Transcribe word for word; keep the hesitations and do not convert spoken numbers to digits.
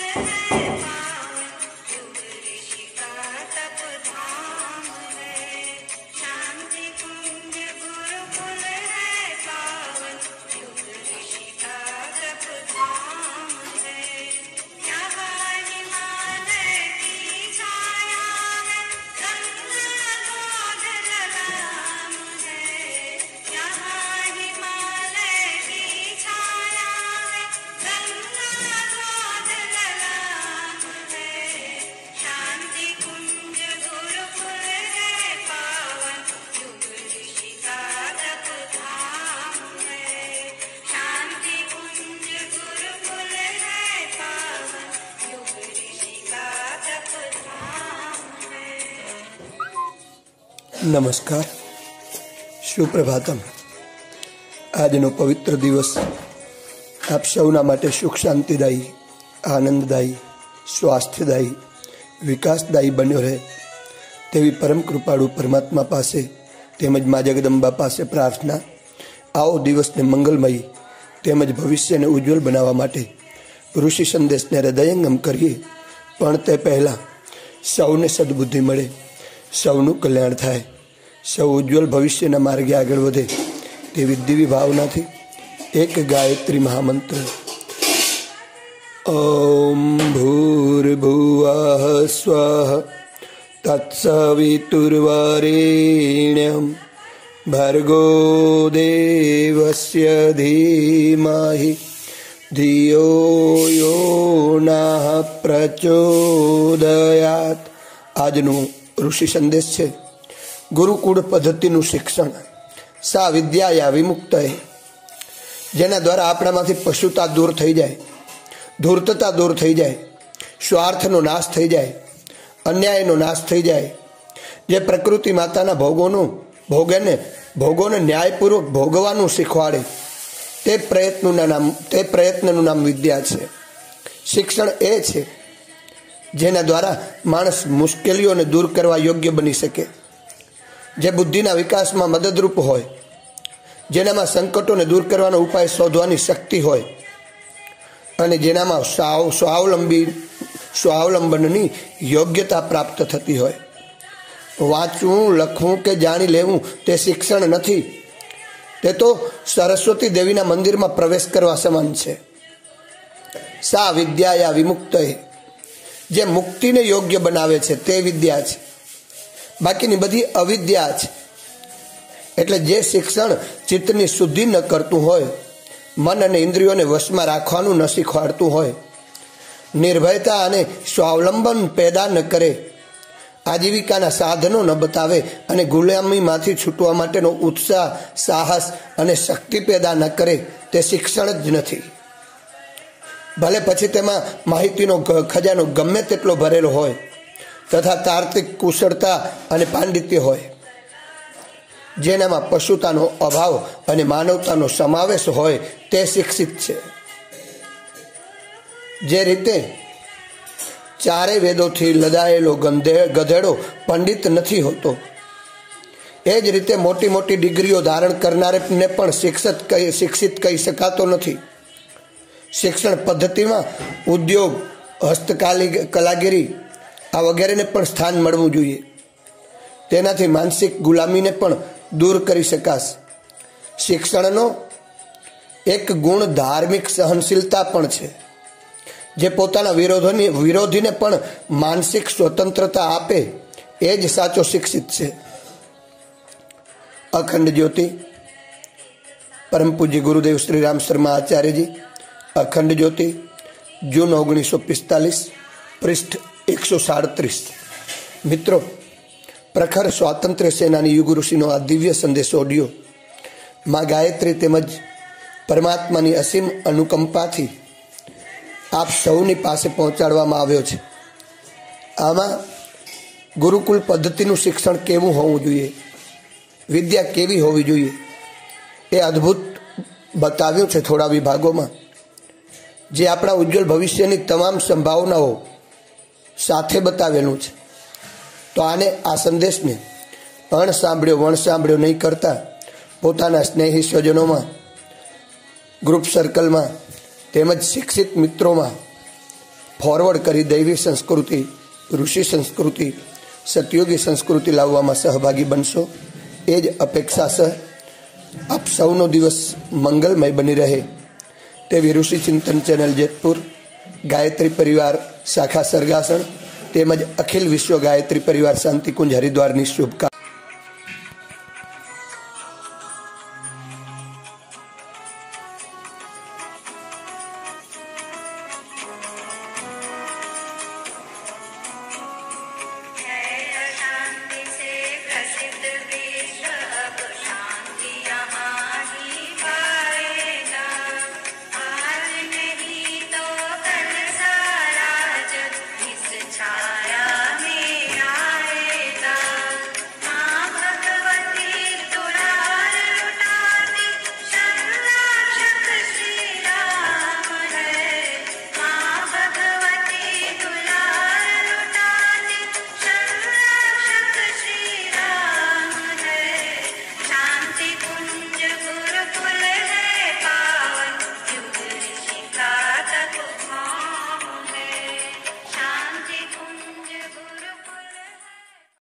નમસ્કાર, સુપ્રભાતમ. આજનો પવિત્ર દિવસ આપ સૌના માટે સુખ શાંતિદાયી, આનંદદાયી, સ્વાસ્થ્યદાયી, વિકાસદાયી બન્યો રહે તેવી પરમ કૃપાળુ પરમાત્મા પાસે તેમજ મા જગદંબા પાસે પ્રાર્થના. આવો દિવસને મંગલમયી તેમજ ભવિષ્યને ઉજ્જવલ બનાવવા માટે ઋષિ સંદેશને હૃદયંગમ કરીએ. પણ તે પહેલાં સૌને સદબુદ્ધિ મળે, સૌનું કલ્યાણ થાય, સૌ ઉજ્જવલ ભવિષ્યના માર્ગે આગળ વધે તેવી દિવ્ય ભાવનાથી એક ગાયત્રી મહામંત્ર. ઓમ ભૂર્ભુવઃ સ્વઃ તત્સવિતુર્વરેણ્યં ભર્ગો દેવસ્ય ધીમહિ ધિયો યો નઃ પ્રચોદયાત. આજનું ઋષિ સંદેશ છે ગુરુકુળ પદ્ધતિનું શિક્ષણ. સા વિદ્યાયા વિમુક્ત, જેના દ્વારા આપણામાંથી પશુતા દૂર થઈ જાય, ધૂર્તતા દૂર થઈ જાય, સ્વાર્થનો નાશ થઈ જાય, અન્યાયનો નાશ થઈ જાય. જે પ્રકૃતિ માતાના ભોગોનું ભોગને ભોગોને ન્યાયપૂર્વક ભોગવાનું શીખવાડે તે પ્રયત્નનું નામ તે પ્રયત્નનું નામ વિદ્યા છે. શિક્ષણ એ છે જેના દ્વારા માણસ મુશ્કેલીઓને દૂર કરવા યોગ્ય બની શકે, જે બુદ્ધિના વિકાસમાં મદદરૂપ હોય, જેનામાં સંકટોને દૂર કરવાનો ઉપાય શોધવાની શક્તિ હોય અને જેનામાં સ્વાવલંબી સ્વાવલંબનની યોગ્યતા પ્રાપ્ત થતી હોય. વાંચવું, લખવું કે જાણી લેવું તે શિક્ષણ નથી, તે તો સરસ્વતી દેવીના મંદિરમાં પ્રવેશ કરવા સમાન છે. સા વિદ્યાયા વિમુક્ત, જે મુક્તિને યોગ્ય બનાવે છે તે વિદ્યા છે, બાકીની બધી અવિદ્યા છે. એટલે જે શિક્ષણ ચિત્તની શુદ્ધિ ન કરતું હોય, મન અને ઇન્દ્રિયોને વશમાં રાખવાનું ન શીખવાડતું હોય, નિર્ભયતા અને સ્વાવલંબન પેદા ન કરે, આજીવિકાના સાધનો ન બતાવે અને ગુલામીમાંથી છૂટવા માટેનો ઉત્સાહ, સાહસ અને શક્તિ પેદા ન કરે, તે શિક્ષણ જ નથી. ભલે પછી તેમાં માહિતીનો ખજાનો ગમે તેટલો ભરેલો હોય તથા તાર્કિક કુશળતા અને પાંડિત્ય હોય, જેનામાં પશુતાનો અભાવ અને માનવતાનો સમાવેશ હોય તે શિક્ષિત છે. જે રીતે ચારે વેદોથી લદાયેલો ગધેડો પંડિત નથી હોતો, એ જ રીતે મોટી મોટી ડિગ્રીઓ ધારણ કરનારને પણ શિક્ષિત કહી શિક્ષિત કહી શકાતો નથી. શિક્ષણ પદ્ધતિમાં ઉદ્યોગ, હસ્તકાલી કલાગીરી આ વગેરેને પણ સ્થાન મળવું જોઈએ. તેનાથી માનસિક ગુલામીને પણ દૂર કરી શકાશે. શિક્ષણનો એક ગુણ ધાર્મિક સહનશીલતા પણ છે, જે પોતાના વિરોધોની વિરોધીને પણ માનસિક સ્વતંત્રતા આપે એ જ સાચો શિક્ષિત છે. અખંડ જ્યોતિ પરમ પૂજ્ય ગુરુદેવ શ્રી રામ શર્મા આચાર્યજી, અખંડ જ્યોતિ, જૂન ઓગણીસો પિસ્તાલીસ, પૃષ્ઠ એકસો સાડત્રીસ. મિત્રો, પ્રખર સ્વાતંત્ર્ય સેનાની યુગ ઋષિનો આ દિવ્ય સંદેશ ઓડિયો મા ગાયત્રી તેમજ પરમાત્માની અસીમ અનુકંપાથી આપ સૌની પાસે પહોંચાડવામાં આવ્યો છે. આમાં ગુરુકુળ પદ્ધતિનું શિક્ષણ કેવું હોવું જોઈએ, વિદ્યા કેવી હોવી જોઈએ, એ અદ્ભુત બતાવ્યું છે થોડા વિભાગોમાં, જે આપણા ઉજ્જવલ ભવિષ્યની તમામ સંભાવનાઓ સાથે બતાવેલું છે. તો આને આ સંદેશને અણ સાંભળ્યો વણ સાંભળ્યો નહીં કરતા પોતાના સ્નેહી સ્વજનોમાં, ગ્રુપ સર્કલમાં તેમજ શિક્ષિત મિત્રોમાં ફોરવર્ડ કરી દૈવી સંસ્કૃતિ, ઋષિ સંસ્કૃતિ, સતયુગી સંસ્કૃતિ લાવવામાં સહભાગી બનશો એ જ અપેક્ષા છે। આપ સૌનો દિવસ મંગલમય બની રહે તેવી ઋષિ ચિંતન ચેનલ જેતપુર, ગાયત્રી પરિવાર શાખા સરગાસણ તેમજ અખિલ વિશ્વ ગાયત્રી પરિવાર શાંતિકુંજ હરિદ્વારની શુભકામના।